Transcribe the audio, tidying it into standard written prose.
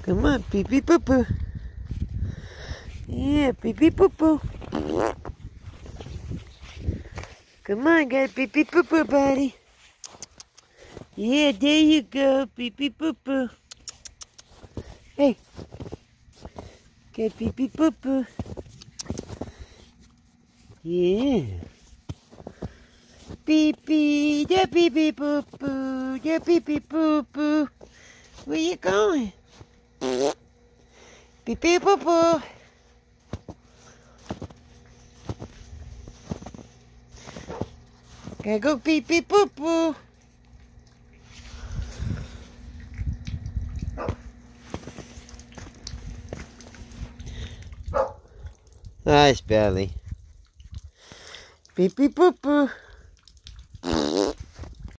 Come on, pee pee poo poo. Yeah, pee pee poo poo. Come on, got pee pee poo poo, buddy. Yeah, there you go, pee pee poo poo. Hey, got pee pee poo poo. Yeah. Pee pee, da pee pee poo poo, da pee pee poo poo. Where you going? Pee pee poo poo. Gotta go pee pee poo poo. Nice belly. Pee pee poo poo.